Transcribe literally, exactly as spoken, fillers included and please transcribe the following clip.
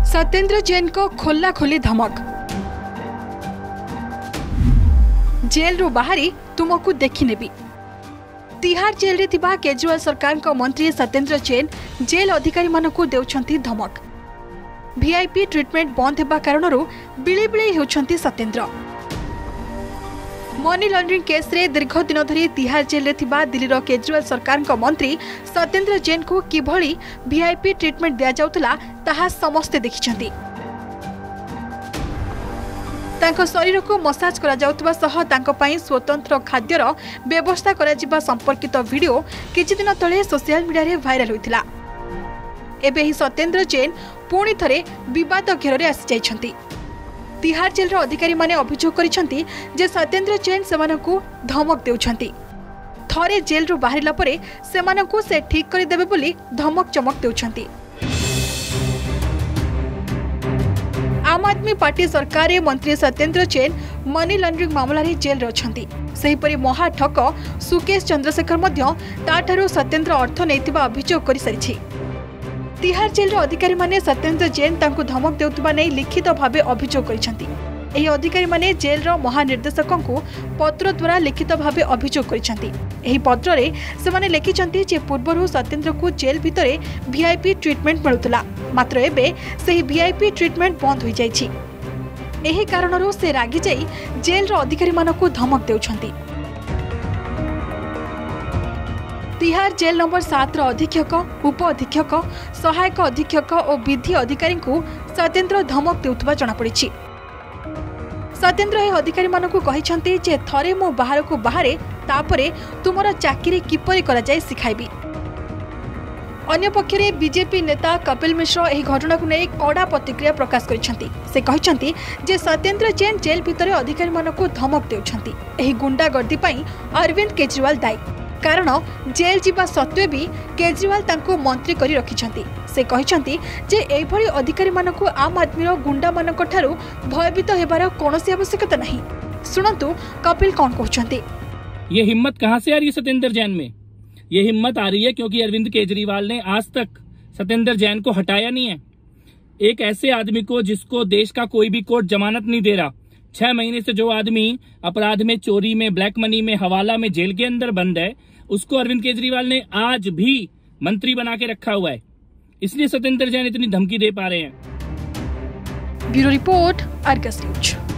सत्येंद्र जैन को खोला खोली धमक। जेल रु बाहरी तुमको देखी नेबी। तिहार जेल रे थिबा केजरीवाल सरकार को मंत्री सत्येंद्र जैन जेल अधिकारी मानकु देउछंती धमक। वीआईपी ट्रीटमेंट बंद हेबा कारणरू बिली बिली हेउछंती सत्येंद्र। मनी लॉन्ड्रिंग केस रे दीर्घ दिन धरी तिहार जेल रे थिबा दिल्लीर केजरीवाल सरकार को मंत्री सत्येंद्र जैन को किभली वीआईपी ट्रीटमेंट दिया जाउतला ताहा समस्ते देखिछंती। तांको शरीर को मसाज करा जाउतबा सह तांको पई स्वतंत्र खाद्यर व्यवस्था करा जिबा संपर्कित वीडियो किछि दिन तळे सोशल मीडिया रे वायरल होइतिला। एबे ही सत्येंद्र जैन पुणी थरे विवाद घेर आसी जाइछंती। तिहार जेल अधिकारी माने अभियोग करिसंती जे सत्येंद्र जैन सेमानकु धमक देउछंती। थरे जेल रु बाहरिला परे सेमानकु से ठीक करि देबे बोली धमक चमक देउछंती। आम आदमी पार्टी सरकार मंत्री सत्येंद्र जैन मनी लॉन्ड्रिंग मामला रे जेल रे अछंती। सेहिपरि महाठक सुकेश चंद्रशेखर मध्य ताठारु सत्येंद्र अर्थ नैतिबा अभियोग करि सारिछि। तिहार जेल अधिकारी माने सत्येंद्र जैन तांकु धमक देउतबा नै लिखित भावे अभियोग करिसंती। एही अधिकारी माने जेल रो महानिर्देशकंकु पत्र द्वारा लिखित भावे अभियोग करिसंती। एही पत्र रे से माने लिखिसंती जे पूर्वरु सत्येंद्र को जेल भितरे वीआईपी ट्रीटमेंट मिलुतला, मात्र एबे सेही वीआईपी ट्रीटमेंट बंद होई जाइछि। एही कारणरू से रागी जाई जेल रो अधिकारी मानकु धमक देउछंती। तिहार जेल नंबर सात रो अधीक्षक, उप अधीक्षक, सहायक अधीक्षक और विधि अधिकारी को सत्येंद्र धमक देउतबा जणा पड़िछि। सत्येंद्र ए अधिकारी मानकु कहिसंती जे थरे मो बाहर को बाहरे तापरे तुमरा चाकरी किपरि करा जाय सिखाइबी। अन्य पक्षरे बीजेपी नेता कपिल मिश्र एही घटना को नै कड़ा प्रतिक्रिया प्रकाश करिसंती। से कहिसंती जे सत्येंद्र जैन जेल भितरे अधिकारी मानकु धमक देउछंती। एही गुंडागर्दी पई अरविंद केजरीवाल दायी, कारण जेल जीवा सत्वे भी केजरीवाल तांको मंत्री करी रखिछंती। से कहिसंती जे एभली अधिकारी मानकु आम आदमीर गुंडा मानक ठारू भयभीत हेबार कोनोसी आवश्यकता नहीं। सुनंतु कपिल कौन कहउछंती। ये हिम्मत कहां से आ रही है सत्येंद्र जैन में? ये हिम्मत आ रही है क्योंकि अरविंद केजरीवाल ने आज तक सत्येंद्र जैन को हटाया नहीं है। एक ऐसे आदमी को जिसको देश का कोई भी कोर्ट जमानत नहीं दे रहा, छह महीने से जो आदमी अपराध में, चोरी में, ब्लैक मनी में, हवाला में जेल के अंदर बंद है, उसको अरविंद केजरीवाल ने आज भी मंत्री बना के रखा हुआ है। इसलिए सत्येंद्र जैन इतनी धमकी दे पा रहे हैं। Bureau report, Argus news.